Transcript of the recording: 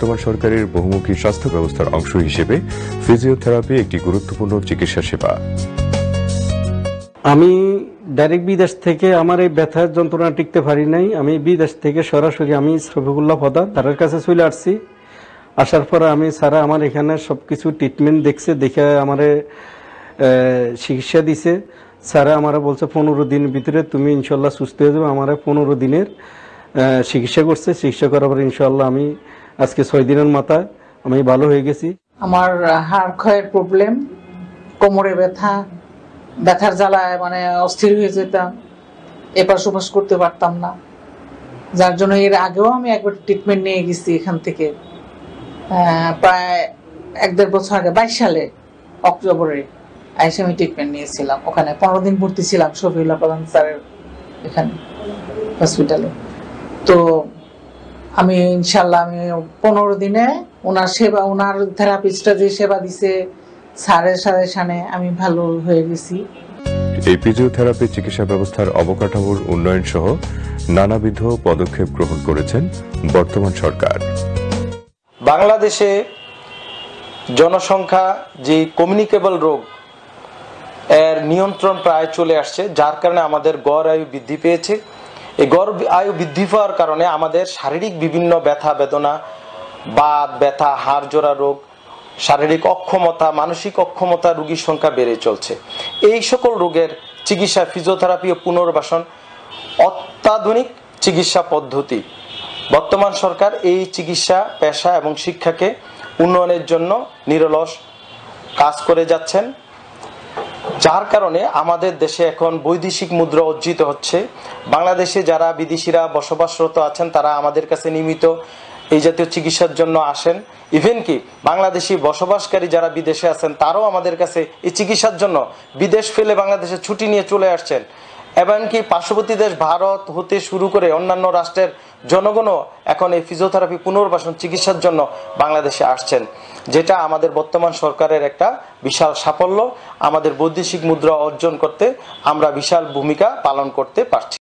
বর্তমান সরকারের বহুমুখী স্বাস্থ্য ব্যবস্থার অংশ হিসেবে ফিজিওথেরাপি একটি গুরুত্বপূর্ণ চিকিৎসা সেবা। আমি ডাইরেক্ট বিদেশ থেকে আমার এই ব্যথার যন্ত্রণা টিকতে পারি নাই। আমি বিদেশ থেকে সরাসরি আমি শফিকুল্লাহ প্রধান তার কাছে চলে আসছি। আসার পরে আমি স্যার আমার এখানে সবকিছু ট্রিটমেন্ট দেখছে, দেখে আমারে চিকিৎসা দিছে। স্যারা আমারা বলছে 15 দিন ভিতরে তুমি ইনশাল্লাহ সুস্থ হয়ে যাবে। আমার 15 দিনের চিকিৎসা করছে। চিকিৎসা করার পরে ইনশাল্লাহ আমি আজকে 6 দিনের মাথায় আমি ভালো হয়ে গেছি। আমার হাড় ক্ষয়ের প্রবলেম, কোমরে ব্যথার জ্বালায় মানে অস্থির হয়ে যেতাম, এপাশ ওপাশ করতে পারতাম না, যার জন্য এর আগেও আমি একবার ট্রিটমেন্ট নিয়ে গেছি এখান থেকে প্রায় 1-1.5 বছর আগে 22 সালে অক্টোবরে এসে আমি ট্রিটমেন্ট নিয়েছিলাম। ওখানে 15 দিন ভর্তি ছিলাম শফিকুল্লাহ প্রধান স্যারের এখানে হসপিটালে। তো আমি ইনশাল্লাহ আমি 15 দিনে ওনার থেরাপিস্টরা যে সেবা দিছে স্যারের সাজেশনে আমি ভালো হয়ে গেছি। এই ফিজিওথেরাপি চিকিৎসা ব্যবস্থার অবকাঠামোর উন্নয়ন সহ নানাবিধ পদক্ষেপ গ্রহণ করেছেন বর্তমান সরকার। বাংলাদেশে জনসংখ্যা যে কমিউনিকেবল রোগ এর নিয়ন্ত্রণ প্রায় চলে আসছে, যার কারণে আমাদের গড় আয়ু বৃদ্ধি পেয়েছে। এই গড় আয়ু বৃদ্ধি পাওয়ার কারণে আমাদের শারীরিক বিভিন্ন ব্যথা বেদনা, বাত ব্যথা, হাড় জোড়া রোগ, শারীরিক অক্ষমতা, মানসিক অক্ষমতা রোগীর সংখ্যা বেড়ে চলছে। এই সকল রোগের চিকিৎসা ফিজিওথেরাপি ও পুনর্বাসন অত্যাধুনিক চিকিৎসা পদ্ধতি। বর্তমান সরকার এই চিকিৎসা পেশা এবং শিক্ষাকে উন্নয়নের জন্য নিরলস কাজ করে যাচ্ছেন, যার কারণে আমাদের দেশে এখন বৈদেশিক মুদ্রা অর্জিত হচ্ছে। বাংলাদেশে যারা বিদেশিরা বসবাসরত আছেন তারা আমাদের কাছে নিয়মিত এই জাতীয় চিকিৎসার জন্য আসেন। ইভেন কি বাংলাদেশি বসবাসকারী যারা বিদেশে আছেন তারাও আমাদের কাছে এই চিকিৎসার জন্য বিদেশ ফেলে বাংলাদেশে ছুটি নিয়ে চলে আসছেন। এমনকি পার্শ্ববর্তী দেশ ভারত হতে শুরু করে অন্যান্য রাষ্ট্রের জনগণও এখন এই ফিজিওথেরাপি পুনর্বাসন চিকিৎসার জন্য বাংলাদেশে আসছেন, যেটা আমাদের বর্তমান সরকারের একটা বিশাল সাফল্য। আমাদের বৈদেশিক মুদ্রা অর্জন করতে আমরা বিশাল ভূমিকা পালন করতে পারছি।